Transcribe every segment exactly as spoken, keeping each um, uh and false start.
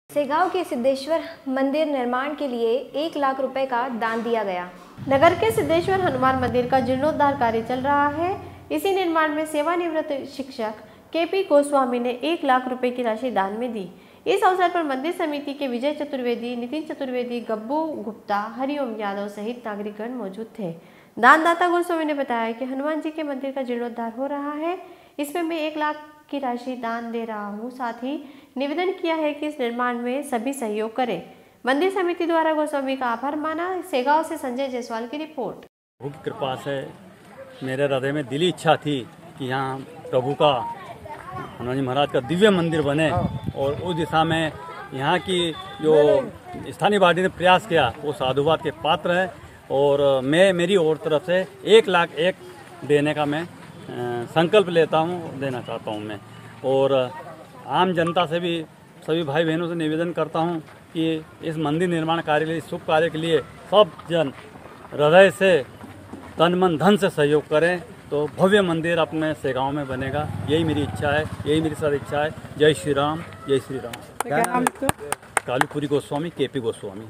सेगांव के सिद्धेश्वर मंदिर निर्माण के लिए एक लाख रुपए का दान दिया गया। नगर के सिद्धेश्वर हनुमान मंदिर का जीर्णोद्धार कार्य चल रहा है। इसी निर्माण में सेवानिवृत्त शिक्षक के पी गोस्वामी ने एक लाख रुपए की राशि दान में दी। इस अवसर पर मंदिर समिति के विजय चतुर्वेदी, नितिन चतुर्वेदी, गब्बू गुप्ता, हरिओम यादव सहित नागरिकगण मौजूद थे। दानदाता गोस्वामी ने बताया कि हनुमान जी के मंदिर का जीर्णोद्धार हो रहा है, इसमें मैं एक लाख की राशि दान दे रहा हूँ। साथ ही निवेदन किया है कि इस निर्माण में सभी सहयोग करें। मंदिर समिति द्वारा गोस्वामी का आभार माना। सेगांव से संजय जायसवाल की रिपोर्ट। प्रभु की कृपा से मेरे हृदय में दिली इच्छा थी कि यहाँ प्रभु का हनुमान जी महाराज का दिव्य मंदिर बने और उस दिशा में यहाँ की जो स्थानीय पार्टी ने प्रयास किया वो साधुवाद के पात्र है। और मैं मेरी ओर तरफ से एक लाख एक देने का मैं संकल्प लेता हूँ, देना चाहता हूँ मैं। और आम जनता से भी, सभी भाई बहनों से निवेदन करता हूँ कि इस मंदिर निर्माण कार्य के लिए, शुभ कार्य के लिए सब जन हृदय से तन मन धन से सहयोग करें तो भव्य मंदिर अपने सेगांव में बनेगा। यही मेरी इच्छा है, यही मेरी सद इच्छा है। जय श्री राम, जय श्री राम। कालूपुरी गोस्वामी, के पी गोस्वामी।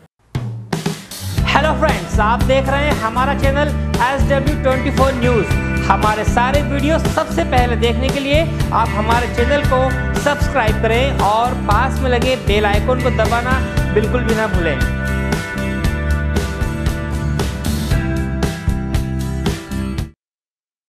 हेलो फ्रेंड्स, आप देख रहे हैं हमारा channel S W twenty four news. हमारे सारे वीडियो सबसे पहले देखने के लिए आप हमारे चैनल को सब्सक्राइब करें और पास में लगे बेल आइकन को दबाना बिल्कुल भी ना भूलें।